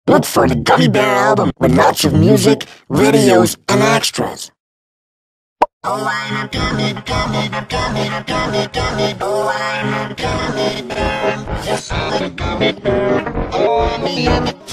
Look for the Gummy Bear album with lots of music, videos, and extras. Oh, I'm a gummy, gummy, gummy, gummy, gummy. Oh, I'm a gummy bear. Yes, I'm a gummy bear. Oh, I'm a